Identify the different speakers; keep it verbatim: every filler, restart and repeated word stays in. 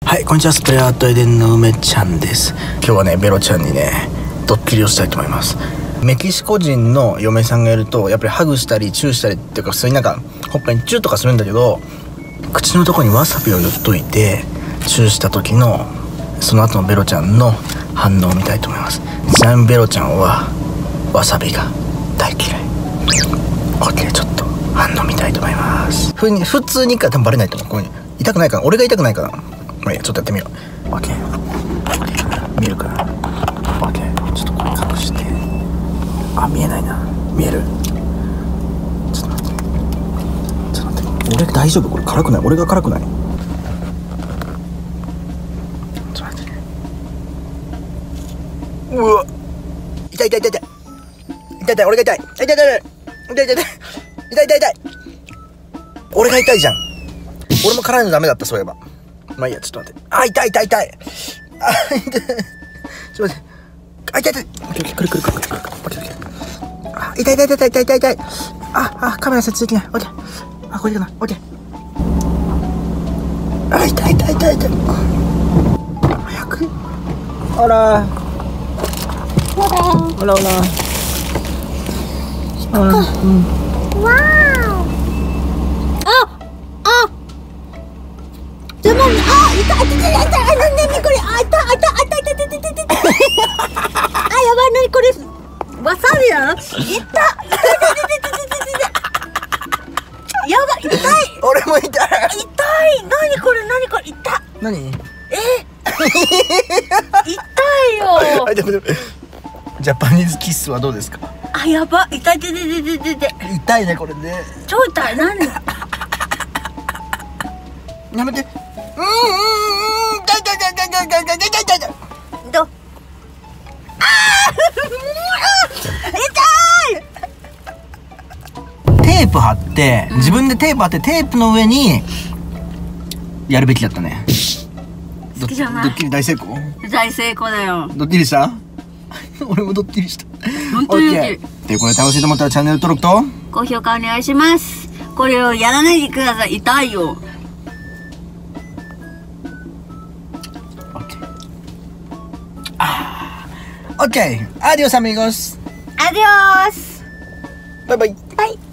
Speaker 1: はい、こんにちは。スプレーアートエデンの梅ちゃんです。今日はね、ベロちゃんにね、ドッキリをしたいと思います。メキシコ人の嫁さんがいると、やっぱりハグしたりチューしたりっていうか、普通になんかほっぺにチューとかするんだけど、口のとこにわさびを塗っといてチューした時のその後のベロちゃんの反応を見たいと思います。ちなみにベロちゃんはわさびが大嫌い。 OK、 ちょっと反応見たいと思います。ふに普通にか多分バレないと思う。こういう痛くないかな、俺が痛くないかな。まあいいや、ちょっとやってみよう。 OK、 見えるかな。 OK、 ちょっとこれ隠して。あ、見えないな。見える？ちょっと待って、ちょっと待って、俺大丈夫？これ辛くない？俺が辛くない？ちょっと待ってね。うわ、痛い痛い痛い痛い痛い痛い、俺が痛い痛い痛い痛い痛い痛い痛い痛い痛い痛い、俺が痛いじゃん。俺も辛いのダメだった、そういえば。まあいいや、ちょっと待って。あ、痛い痛い痛い。あ、痛い。ちょっと待って。あ、痛い痛い。くるくるくるくるくるくる。あ、痛い痛い痛い痛い痛い痛い。あ、あ、カメラ設置できない。オッケー。あ、これかな。オッケー。あ、痛い痛い痛い痛い。早く。ほら。ほら。ほらほら。ほら。うん。わー。でも、あ、痛い痛い痛い痛い、なになにこれ、あ、痛い痛い痛い痛い痛い痛い痛い痛い。あ、やばい、なにこれ、わさびやん。痛い痛い痛い痛い痛い痛い。やばい、痛い。俺も痛い。痛い、なにこれ、なにこれ、痛い。なに？え？痛いよ。でもでも、ジャパニーズキッスはどうですか？あ、やばい、痛い痛い痛い痛い痛い痛い。痛いね、これね。超痛い、なに？やめて。うんうんうん、痛い痛い痛い痛い痛い痛い痛い痛い痛い痛い。どう？ああ、痛い。テープ貼って、自分でテープ貼ってテープの上にやるべきだったね。好きじゃない。ドッキリ大成功？大成功だよ。ドッキリした？俺もドッキリした。本当にドッキリ。で、これ楽しいと思ったらチャンネル登録と高評価お願いします。これをやらないでください。痛いよ。Ok, adiós amigos. Adiós. Bye bye. Bye.